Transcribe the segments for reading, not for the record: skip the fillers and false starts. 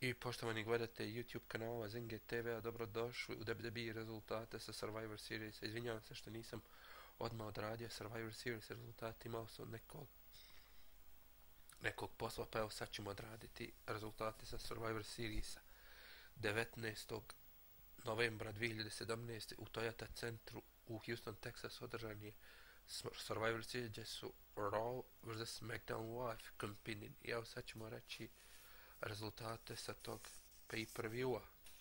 I poštovani gledatelji YouTube kanala Zinge TV-a, dobrodošli u WWE rezultate sa Survivor Series. Izvinjavam se što nisam odmah odradio Survivor Series rezultati, imao sam nekog posla, pa evo sad ćemo odraditi rezultate sa Survivor Seriesa. 19. novembra 2017. u Toyota centru u Houston, Texas održan je Survivor Series gdje su Raw vs SmackDown Live Companion. I evo sad ćemo reći rezultate sa tog pay-per-viewa.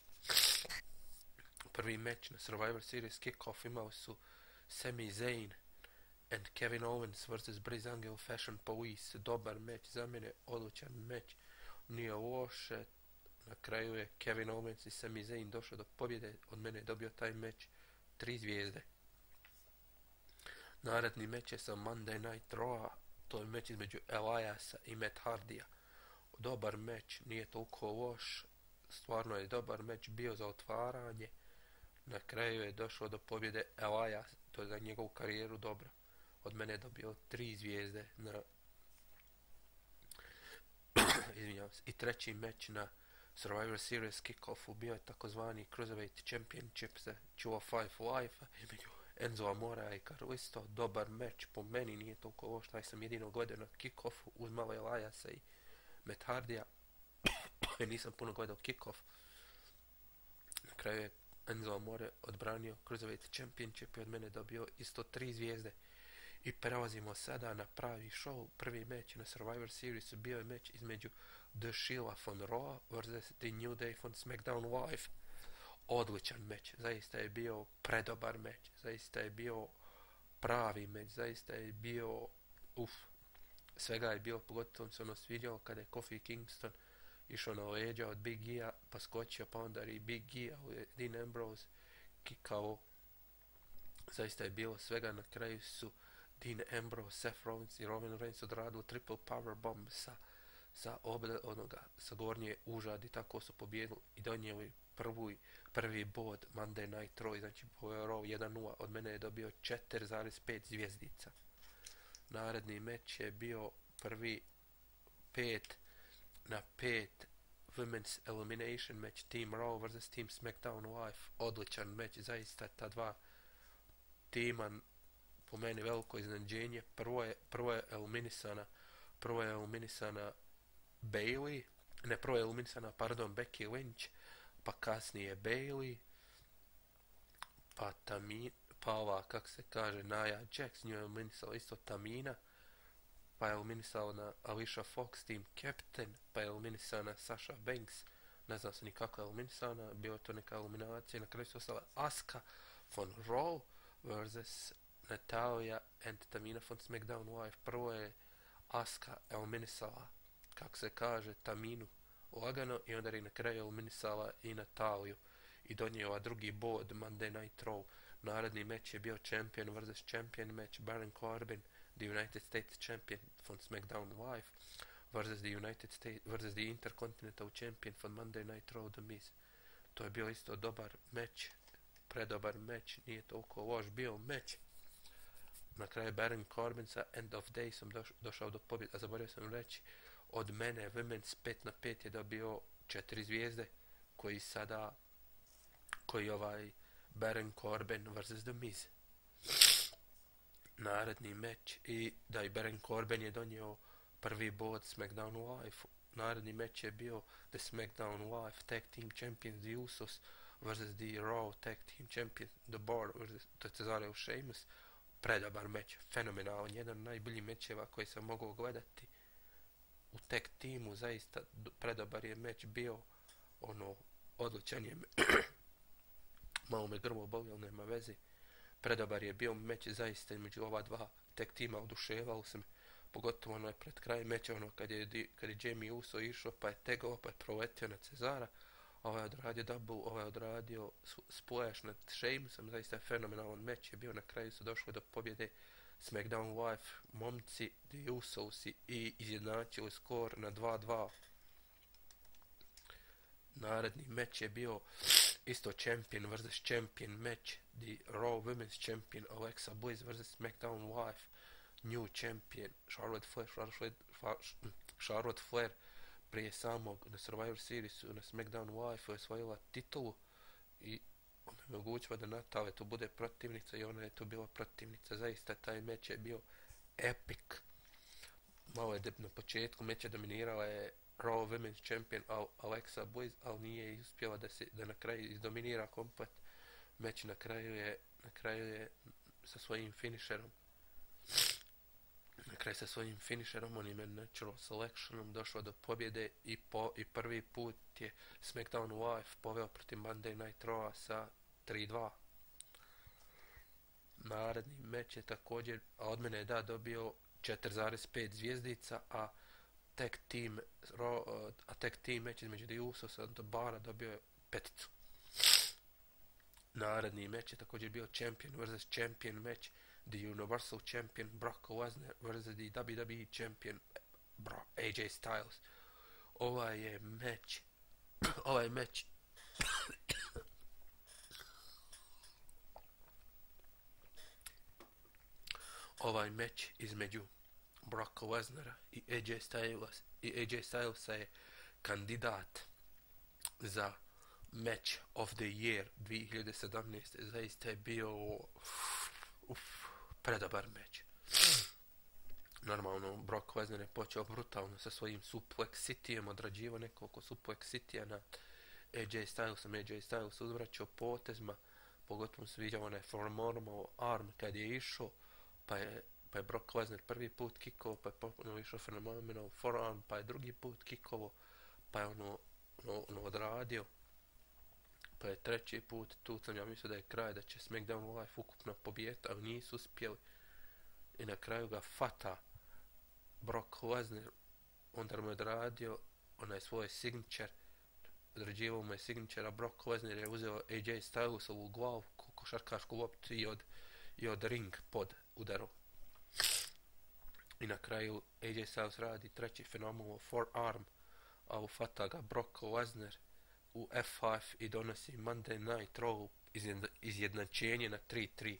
Prvi meč na Survivor Series Kickoff imao su Sami Zayn and Kevin Owens vs Breezango Fashion Police. Dobar meč, za mene odličan meč, nije loše. Na kraju je Kevin Owens i Sami Zayn došao do pobjede, od mene je dobio taj meč 3 zvijezde. Naredni meč je sa Monday Night Raw, to je meč između Eliasa i Matt Hardija. Dobar meč, nije toliko loš, stvarno je dobar meč bio za otvaranje. Na kraju je došlo do pobjede Elias, to je za njegovu karijeru dobro. Od mene je dobio 3 zvijezde na izvinjavam se. I treći meč na Survivor Series Kickoffu bio je takozvani Cruiserweight Championship za 205 Live između Enzo, Amore i Kalisto. Dobar meč, po meni nije toliko loš, taj sam jedino gledao na Kickoffu uz malo Eliasa i Matt Hardija. Nisam puno gledao Kickoff. Na kraju je Enzo Amore odbranio Cruiserweight Championship i od mene dobio isto 3 zvijezde. I prelazimo sada na pravi show. Prvi meč na Survivor Seriesu bio je meč između The Shield von Raw vs The New Day von SmackDown Live. Odličan meč, zaista je bio predobar meč, zaista je bio pravi meč, zaista je bio svega je bilo, pogotovo se ono sviđalo kada je Kofi Kingston išao na leđa od Big E-a, pa skočio, pa onda i Big E-a u Dean Ambrose kikao. Zaista je bilo svega. Na kraju su Dean Ambrose, Seth Rollins i Roman Reigns odradili triple powerbomb sa gornje užadi, tako su pobjedili i donijeli prvi bod Monday Night Raw, znači Raw 1-0, od mene je dobio 4,5 zvijezdica. Naredni meč je bio prvi 5-5 Women's Elimination match Team Raw vs Team SmackDown Live. Odličan meč, zaista ta dva tima po meni veliko iznenađenje. Prvo je eliminisana Bayley, prvo je eliminisana, Becky Lynch, pa kasnije Bayley, pa ova, kako se kaže, Nia Jax, nju je eliminisala isto Tamina, pa je eliminisala Alicia Fox, Team Captain, pa je eliminisana Sasha Banks, ne znam se ni kako je eliminisana, bilo je to neka eliminacija. Na kraju su ostala Asuka von Raw vs Natalya and Tamina von SmackDown Live. Prvo je Asuka eliminisala, kako se kaže, Taminu lagano i onda je na kraju eliminisala i Natalju i donijela drugi bod Monday Night Raw. Naredni meč je bio Champion vs Champion meč, Baron Corbin, the United States Champion von SmackDown Live vs the Intercontinental Champion von Monday Night Raw, The Miz. To je bio isto dobar meč, predobar meč, nije toliko loš bio meč. Na kraju Baron Corbin sa End of Daysom došao do pobjede, a zaboravio sam reći, od mene Women's 5-5 je dobio 4 zvijezde, koji Baron Corbin vs The Miz. Naredni meč i Baron Corbin je donio prvi bod SmackDown Live. Naredni meč je bio The SmackDown Live Tag Team Champions The Usos vs The Raw Tag Team Champions The Bar vs Cesaro i Sheamus. Predobar meč, fenomenalan, jedan od najboljih mečeva koji sam mogao gledati u tag timu, zaista predobar je meč bio, odličan je malo me grlo boli, ali nema veze. Predobar je bio meč, zaista između ova dva tag tima, oduševalo sam, pogotovo pred kraj meča, kad je Jamie Uso išao, pa je tegao, pa je proletio na Cesara, ovaj je odradio double, ovaj je odradio splash nad Sheamusom. Zaista fenomenalan meč je bio. Na kraju su došli do pobjede SmackDown Live momci, The Usos, i izjednačili skor na 2-2. Naredni meč je bio isto Champion vs Champion meč, The Raw Women's Champion Alexa Bliss vs SmackDown Live New Champion Charlotte Flair prije samog na Survivor Seriesu na SmackDownu Live je osvojila titulu i ona je omogućila da Natalya tu bude protivnica i ona je tu bila protivnica. Zaista taj meč je bio epic. Malo je na početku meča dominirala je Raw Women's Champion Alexa Bliss, ali nije uspjela da na kraju izdominira komplet meč. Na kraju je sa svojim finisherom onim natural selectionom došlo do pobjede i prvi put je SmackDown Live poveo protiv Monday Night Raw sa 3-2. Naredni meč je također, a od mene je dobio 4,5 zvijezdica, a tag team meč između The Usosa i Bara dobio je 5. Naredni meč je također bio Champion vs. Champion meč, The Universal Champion Brock Lesnar vs. The WWE Champion AJ Styles. Ovaj meč između Brocka Lesnara i AJ Stylesa je kandidat za Match of the Year 2017. Zaista je bio predobar meč. Normalno, Brock Lesnar je počeo brutalno sa svojim Suplex Cityjem, odrađivo nekoliko Suplex Cityja na AJ Stylesom. AJ Styles uzvraćao potezima, pogotovo se viđao onaj formal arm kad je išao, pa je Brock Lesnar prvi put kickovo, pa je ponovno išao phenomenal forearm, pa je drugi put kickovo, pa je ono odradio, pa je treći put. Tu sam ja mislio da je kraj, da će SmackDown Live ukupno pobijeti, ali nisu uspjeli. I na kraju ga fata Brock Lesnar, onda mu je odradio onaj svoj signature, odrađivao mu je signature, a Brock Lesnar je uzeo AJ Stylesovu glavu, košarkašku loptu i od ring pod udarom. I na kraju AJ Styles radi treći phenomenal forearm, a ufata ga Brock Lesnar u F5 i donosi Monday Night Raw izjednačenje na 3-3.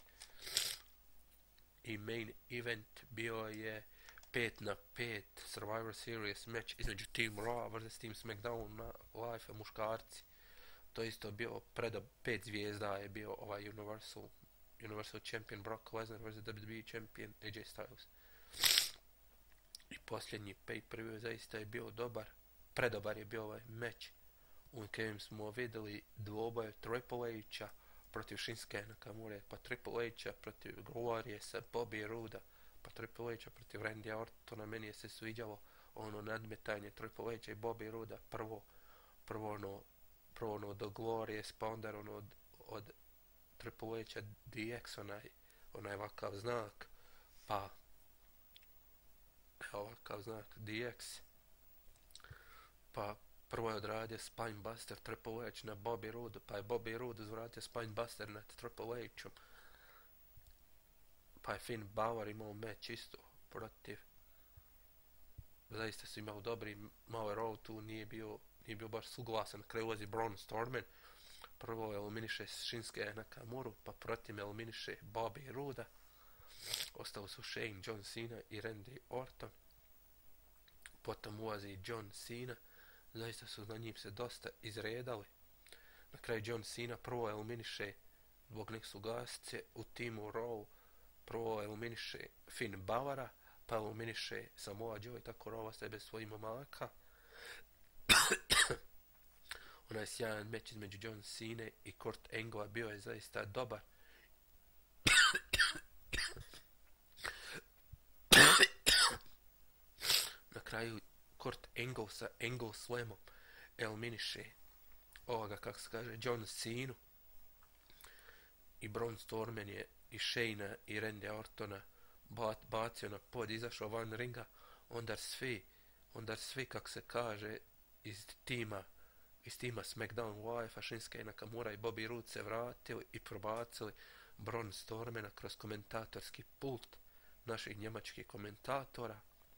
I main event bio je 5-5 Survivor Series match između Team Raw vs. Team SmackDown na Live muškarci. To isto bio 5 zvijezda je bio ovaj Universal Champion Brock Lesnar vs. WWE Champion AJ Styles. I posljednji pay-per-view zaista je bio dobar, predobar je bio ovaj meč u kojem smo vidjeli dvoboj Triple H-a protiv Shinsuke Nakamure, pa Triple H-a protiv Glorije sa Bobby Rooda, pa Triple H-a protiv Randy Ortona. Meni je se sviđalo ono nadmetanje Triple H-a i Bobby Rooda, prvo ono do Glorije, pa onda ono od Triple H-a DX, onaj ovakav znak, pa ovakav znak DX, pa prvo je odradio Spinebuster Triple H na Bobby Roodu, pa je Bobby Roode uzvratio Spinebuster nad Triple H-om, pa je Finn Balor imao meč isto protiv, zaista su imali dobri, malo je Raw tu nije bio baš suglasan. Na kraju ulazi Braun Strowman, prvo eliminiše Shinsuke Nakamuru, pa protiv eliminiše Bobby Rooda, ostali su Shane, John Cena i Randy Orton, potom ulazi John Cena, zaista su na njim se dosta izredali. Na kraju John Cena prvo eliminiše zbog nesuglasje u timu Raw, prvo eliminiše Finn Balora, pa eliminiše Samoa Joe i tako Raw sebe svojim momaka. Onaj sjajan meč između John Cena i Kurt Angle bio je zaista dobar. Na kraju Kurt Angle sa Angle Slamom eliminiše ovoga, kako se kaže, John Cena, i Braun Strowman je i Shayna i Randy Ortona bacio na pod, izašao van ringa, onda svi, kako se kaže, iz tima SmackDown Live, Shinsuke Nakamura i Bobby Roode se vratili i probacili Braun Strowmana kroz komentatorski pult naših njemačkih komentatora.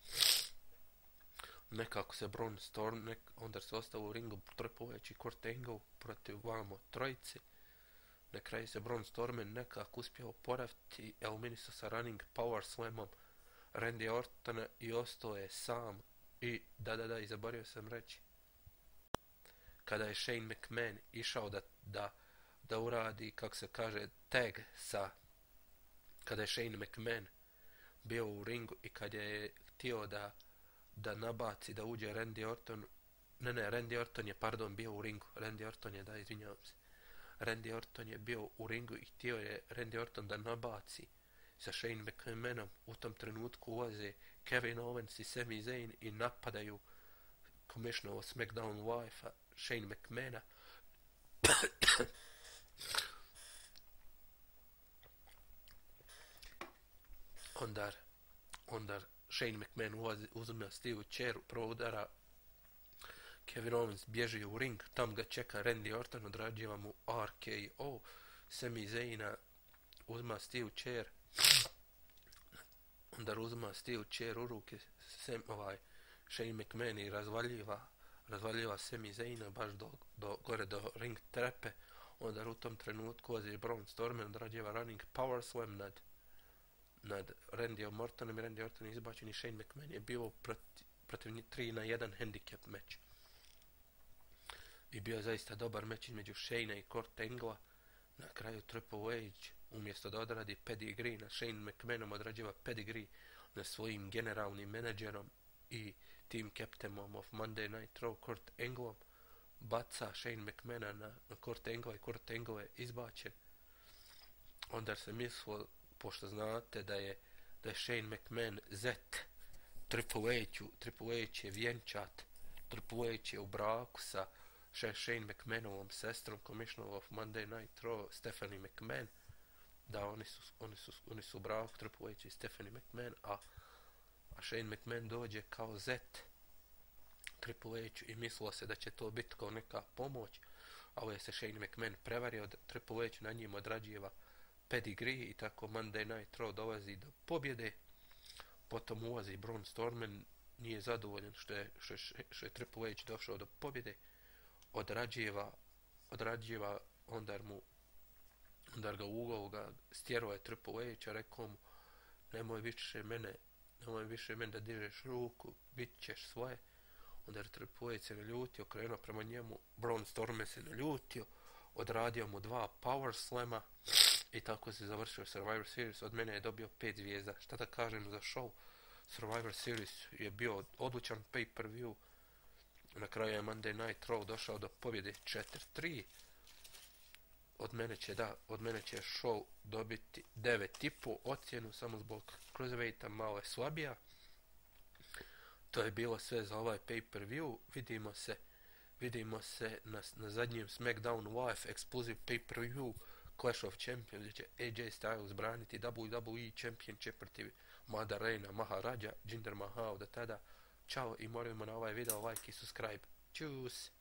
Nekako se Braun Strowman, onda se ostalo u ringu Triple H i Kurt Angle protiv vamo trojice. Na kraju se Braun Strowman nekako uspio oporaviti, eliminisao sa running power slamom Randy Ortona i ostao je sam I i zaboravio sam reći, kada je Shane McMahon išao da uradi, kako se kaže, tag sa, kada je Shane McMahon bio u ringu i kad je htio da nabaci, da uđe Randy Orton, Randy Orton je, bio u ringu, izvinjavam se, Randy Orton je bio u ringu i htio je Randy Orton da nabaci sa Shane McMahonom. U tom trenutku ulaze Kevin Owens i Sami Zayn i napadaju Commissioner SmackDown wife-a Shane McMahona. Onda Shane McMahon uzme Steve Chair, prvo udara, Kevin Owens bježi u ring, tam ga čeka Randy Orton, odrađiva mu RKO, Sami Zayna uzma Steve Chair, onda uzma Steve Chair u ruke, Shane McMahon i razvaljiva Sami Zayna baš gore do ring trepe. Onda u tom trenutku ulazi Braun Strowman, odrađiva running power slam nad Randyom Ortonom i Randy Orton izbačen i Shane McMahon je bio protiv 3-1 handicap meč. I bio zaista dobar meč između Shane-a i Kurt Angle-a. Na kraju Triple H umjesto da odradi pedigree na Shane McMahonom, odrađiva pedigree na svojim generalnim menadžerom i team captainom of Monday Night Raw Kurt Angleom, baca Shane McMahona na Kurt Angle i Kurt Angle je izbačen. Onda se mislilo, pošto znate da je Shane McMahon zet Triple H je vjenčat, Triple H je u braku sa Shane McMahonovom sestrom, Commissioner of Monday Night Raw, Stephanie McMahon. Da, oni su u braku, Triple H i Stephanie McMahon, a Shane McMahon dođe kao zet Triple H i mislilo se da će to biti kao neka pomoć, ali je se Shane McMahon prevario, Triple H na njim odrađiva pedigree i tako Monday Night Raw dolazi do pobjede. Potom ulazi Braun Strowman, nije zadovoljan što je Triple H došao do pobjede, odrađiva onda ga u ugao ga stjeruje Triple H, a rekao mu nemoj više mene da dižeš ruku, bit ćeš svoje. Onda je Triple H se naljutio, krenuo prema njemu, Braun Strowman se naljutio, odradio mu 2 power slama i tako se završio Survivor Series. Od mene je dobio 5 zvijezda. Šta da kažem za show? Survivor Series je bio odličan pay-per-view. Na kraju je Monday Night Raw došao do pobjede 4-3. Od mene će show dobiti 9,5 ocjenu, samo zbog Cruiserweighta malo je slabija. To je bilo sve za ovaj pay-per-view. Vidimo se na zadnjem SmackDown Live Exclusive pay-per-view Clash of Champions, gdje će AJ Styles braniti WWE Championship protiv Mada Reina, Maharaja, Jinder Mahal. Do tada, čao i molimo na ovaj video like i subscribe. Čus!